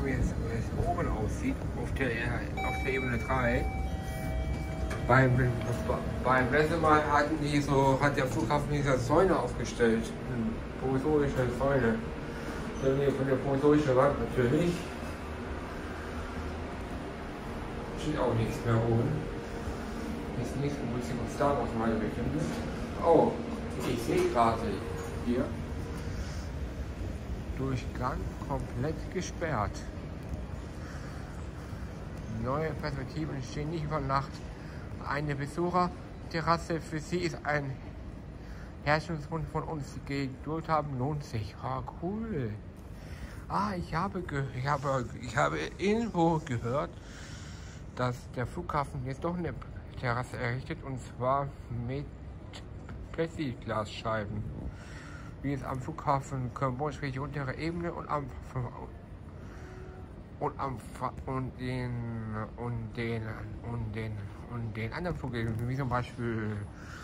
wie es oben aussieht, auf der Ebene 3. Beim letzten Mal hat der Flughafen diese Säule aufgestellt. Eine provisorische Säule. Von der provisorischen Wand natürlich. Steht auch nichts mehr oben. Ist nichts, wo ich von Star Wars mal befinde. Oh, ich sehe gerade hier. Durchgang komplett gesperrt. Neue Perspektiven entstehen nicht über Nacht. Eine Besucherterrasse für Sie ist ein Herrschungswunsch von uns. Die Geduld haben lohnt sich. Ah, cool. Ich habe irgendwo gehört, dass der Flughafen jetzt doch eine Terrasse errichtet, und zwar mit Plexiglasscheiben, wie es am Flughafen Köln-Bonn, sprich die untere Ebene, und den anderen Flughäfen, wie zum Beispiel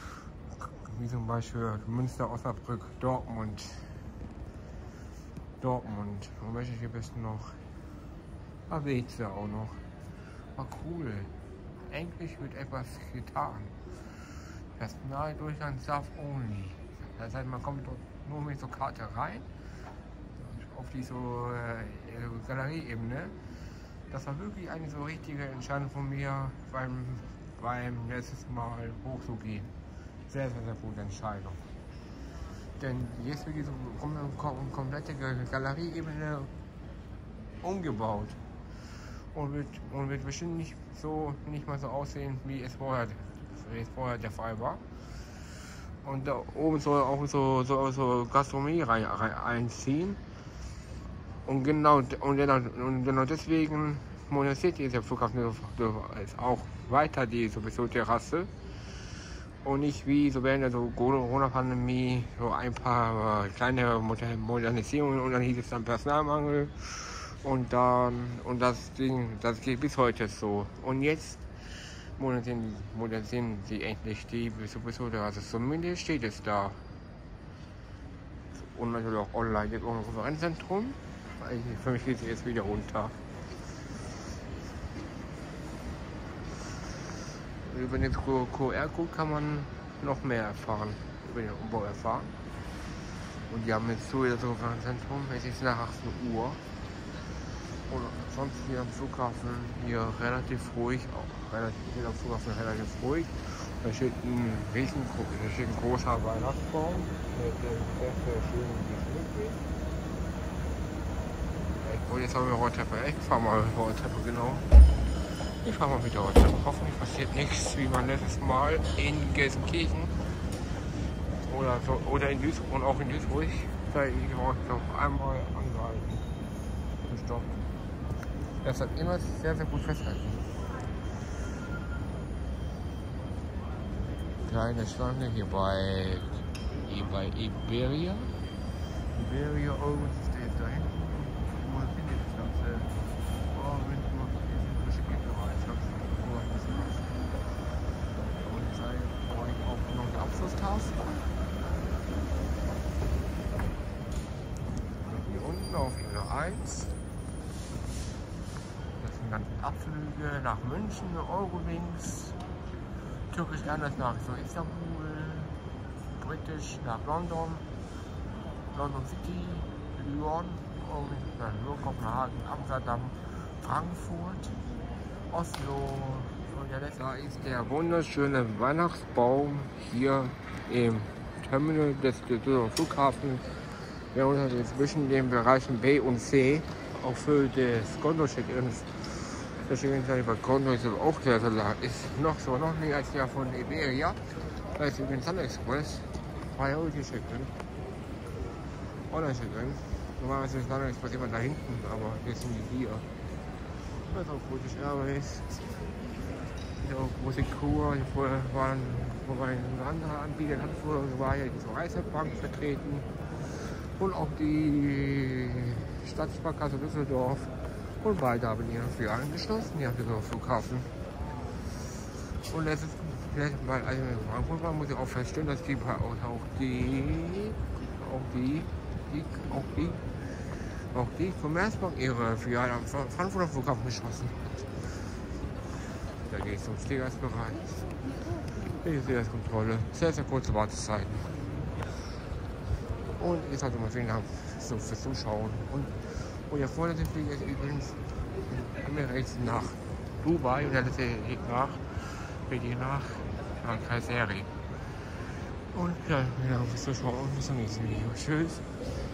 Münster, Osnabrück, Dortmund. Und welche gibt es noch? Weze auch noch. Cool. Endlich wird etwas getan. Personaldurchgang Staff only. Das heißt, man kommt nur mit so Karte rein, auf diese Galerieebene. Das war wirklich eine so richtige Entscheidung von mir beim letzten Mal hochzugehen. Sehr, sehr, sehr gute Entscheidung. Denn jetzt wird diese komplette Galerieebene umgebaut und wird bestimmt nicht mal so aussehen, wie es vorher der Fall war. Und da oben soll auch so Gastronomie einziehen. Und genau deswegen modernisiert dieser Flughafen auch weiter die sowieso Terrasse. Und nicht wie so während der Corona-Pandemie so ein paar kleine Modernisierungen, und dann hieß es dann Personalmangel. Und das geht bis heute so. Und jetzt modernisieren sie endlich die sowieso Terrasse. Zumindest steht es da. Und natürlich auch online jetzt auch im Konferenzzentrum. Für mich geht es jetzt wieder runter. Über den QR-Code kann man noch mehr erfahren, über den Umbau erfahren. Und die haben jetzt so das Konferenzzentrum, es ist nach 18 Uhr. Und sonst hier am Flughafen hier relativ ruhig, am Flughafen relativ ruhig. Da steht ein großer Weihnachtsbaum mit sehr schönen Geschenken. Jetzt haben wir Rolltreppe. Ich fahre mal Rolltreppe, genau. Ich fahre mal mit der Rolltreppe. Hoffentlich passiert nichts wie beim letzten Mal in Gelsenkirchen oder in Duisburg, und auch in Duisburg. Da ich noch einmal angehalten. Gestoppt. Das hat immer sehr, sehr gut festhalten. Kleine Schlange hier bei Iberia. Iberia, oh, was ist der jetzt da hinten? Wo finde ich das Ganze? Oh, wenn ich mal ein bisschen Gipfelreich, ich glaube, ein bisschen was. Und ich zeige euch auch noch die Abschlusstafel. Hier unten auf Ebene 1. Das sind dann Abflüge nach München, Eurowings, Türkisch Airlines nach so Istanbul, Britisch nach London, London City, Lyon, nur Kopenhagen, Amsterdam, Frankfurt, Oslo. Und ja, da ist der wunderschöne Weihnachtsbaum hier im Terminal des Flughafens. Wir haben uns zwischen den Bereichen B und C auch für das Konto-Check-ins. Das Check-in bei Konto ist auch sehr lang. Ist noch näher als der von Iberia. Da ist übrigens Sun Express. Priority Check-in. Online-Check-in. Normalerweise ist Sun Express immer da hinten, aber jetzt sind die hier. Das ist auch British Airways. Hier auch Musikkur. Hier vorher waren ein anderer Anbieter in Hannover, war hier die Reisebank vertreten. Und auch die Stadtsparkasse Düsseldorf. Und beide haben ihre Filialen geschlossen, hier am Flughafen. Und es ist mal in Frankfurt war, muss ich auch feststellen, dass die auch die Commerzbank ihre Filiale am Frankfurter Flughafen geschlossen hat. Da geht es zum Fliegersbereich. Hier ist die Kontrolle. Sehr, sehr kurze Wartezeiten. Und ich sage mal vielen Dank fürs Zuschauen. Und der vorletzte Flieger ist übrigens rechts nach Dubai und der letzte geht nach Kayseri. Und ja, vielen Dank fürs Zuschauen und bis zum nächsten Video. Tschüss.